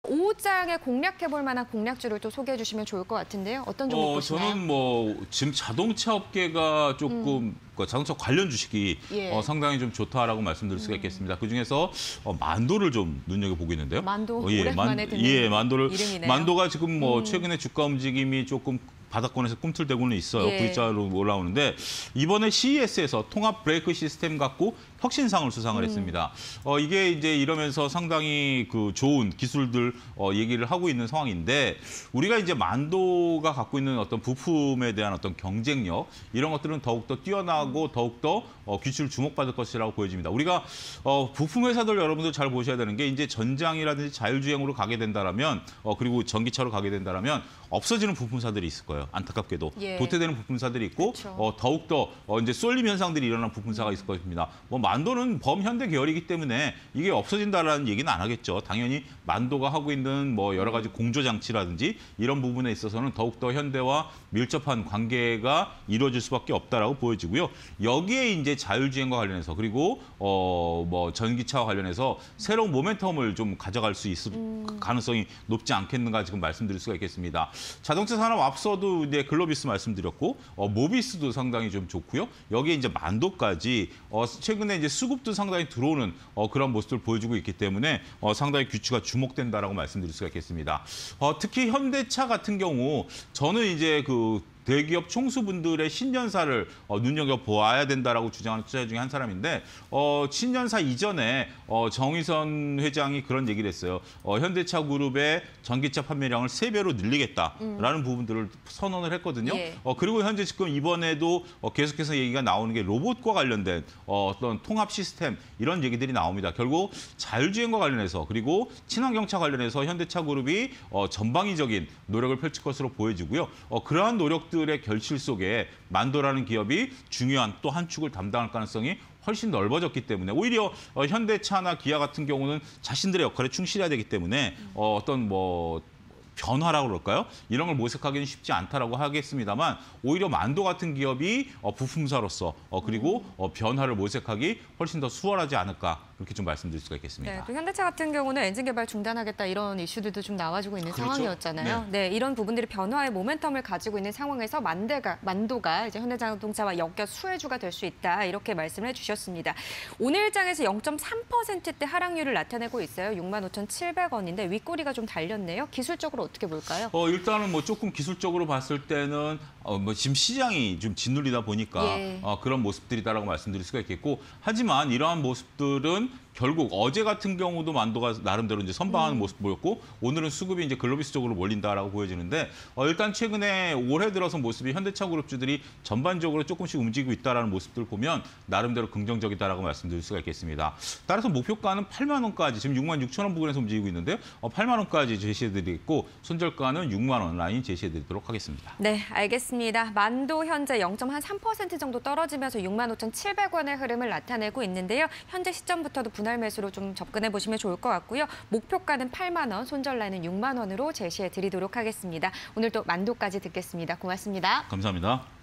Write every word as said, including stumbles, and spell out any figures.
오후 장에 공략해볼 만한 공략주를 또 소개해 주시면 좋을 것 같은데요. 어떤 종목 어, 보시나요? 저는 뭐 지금 자동차 업계가 조금 음. 그 자동차 관련 주식이 예. 어, 상당히 좀 좋다라고 말씀드릴 수가 있겠습니다. 그 중에서 어, 만도를 좀 눈여겨보고 있는데요. 만도 어, 예, 오랜만에 만, 듣는 예, 만도를 이름이네요. 만도가 지금 뭐 음. 최근에 주가 움직임이 조금 바닥권에서 꿈틀대고는 있어요. 예. V자로 올라오는데 이번에 씨이에스에서 통합 브레이크 시스템 갖고 혁신상을 수상을 음. 했습니다. 어, 이게 이제 이러면서 상당히 그 좋은 기술들 어, 얘기를 하고 있는 상황인데 우리가 이제 만도가 갖고 있는 어떤 부품에 대한 어떤 경쟁력 이런 것들은 더욱더 뛰어나고 더욱더 어, 기술 주목받을 것이라고 보여집니다. 우리가 어, 부품 회사들 여러분들 잘 보셔야 되는 게 이제 전장이라든지 자율주행으로 가게 된다라면 어, 그리고 전기차로 가게 된다라면 없어지는 부품사들이 있을 거예요. 안타깝게도 예. 도태되는 부품사들이 있고 그렇죠. 어, 더욱더 어, 이제 쏠림 현상들이 일어나는 부품사가 있을 것입니다. 뭐 만도는 범현대 계열이기 때문에 이게 없어진다라는 얘기는 안 하겠죠. 당연히 만도가 하고 있는 뭐 여러 가지 공조 장치라든지 이런 부분에 있어서는 더욱더 현대와 밀접한 관계가 이루어질 수밖에 없다라고 보여지고요. 여기에 이제 자율주행과 관련해서 그리고 어, 뭐 전기차와 관련해서 새로운 모멘텀을 좀 가져갈 수 있을 음. 가능성이 높지 않겠는가 지금 말씀드릴 수가 있겠습니다. 자동차 산업 앞서도 이제 글로비스 말씀드렸고 어, 모비스도 상당히 좀 좋고요. 여기에 이제 만도까지 어, 최근에 이제 수급도 상당히 들어오는 어, 그런 모습을 보여주고 있기 때문에 어, 상당히 규치가 주목된다라고 말씀드릴 수가 있겠습니다. 어, 특히 현대차 같은 경우 저는 이제 그 대기업 총수분들의 신년사를 어, 눈여겨보아야 된다라고 주장하는 투자자 중에 한 사람인데 어, 신년사 이전에 어, 정의선 회장이 그런 얘기를 했어요. 어, 현대차 그룹의 전기차 판매량을 세 배로 늘리겠다라는 음. 부분들을 선언을 했거든요. 예. 어, 그리고 현재 지금 이번에도 어, 계속해서 얘기가 나오는 게 로봇과 관련된 어, 어떤 통합 시스템 이런 얘기들이 나옵니다. 결국 자율주행과 관련해서 그리고 친환경차 관련해서 현대차 그룹이 어, 전방위적인 노력을 펼칠 것으로 보여지고요. 어, 그러한 노력 들의 결실 속에 만도라는 기업이 중요한 또 한 축을 담당할 가능성이 훨씬 넓어졌기 때문에 오히려 어, 현대차나 기아 같은 경우는 자신들의 역할에 충실해야 되기 때문에 어, 어떤 뭐 변화라고 그럴까요? 이런 걸 모색하기는 쉽지 않다라고 하겠습니다만 오히려 만도 같은 기업이 어, 부품사로서 어, 그리고 어, 변화를 모색하기 훨씬 더 수월하지 않을까 그렇게 좀 말씀드릴 수가 있겠습니다. 네, 또 현대차 같은 경우는 엔진 개발 중단하겠다 이런 이슈들도 좀 나와주고 있는 그렇죠. 상황이었잖아요. 네. 네, 이런 부분들이 변화의 모멘텀을 가지고 있는 상황에서 만대가, 만도가 이제 현대자동차와 엮여 수혜주가 될 수 있다 이렇게 말씀을 해주셨습니다. 오늘 장에서 영 점 삼 퍼센트대 하락률을 나타내고 있어요. 육만 오천칠백 원인데 윗꼬리가 좀 달렸네요. 기술적으로 어떻게 볼까요? 어, 일단은 뭐 조금 기술적으로 봤을 때는 어, 뭐 지금 시장이 좀 짓눌리다 보니까 예. 어, 그런 모습들이다라고 말씀드릴 수가 있겠고 하지만 이러한 모습들은 결국 어제 같은 경우도 만도가 나름대로 이제 선방하는 음. 모습 보였고 오늘은 수급이 이제 글로비스 쪽으로 몰린다라고 보여지는데 어, 일단 최근에 올해 들어서 모습이 현대차 그룹주들이 전반적으로 조금씩 움직이고 있다라는 모습들 보면 나름대로 긍정적이다라고 말씀드릴 수가 있겠습니다. 따라서 목표가는 팔만 원까지 지금 육만 육천 원 부근에서 움직이고 있는데요. 어, 팔만 원까지 제시해드리고 손절가는 육만 원 라인 제시해드리도록 하겠습니다. 네, 알겠습니다. 만도 현재 영 점 삼 퍼센트 정도 떨어지면서 육만 오천칠백 원의 흐름을 나타내고 있는데요. 현재 시점부터도 분할 매수로 좀 접근해 보시면 좋을 것 같고요. 목표가는 팔만 원, 손절 라인은 육만 원으로 제시해 드리도록 하겠습니다. 오늘 또 만도까지 듣겠습니다. 고맙습니다. 감사합니다.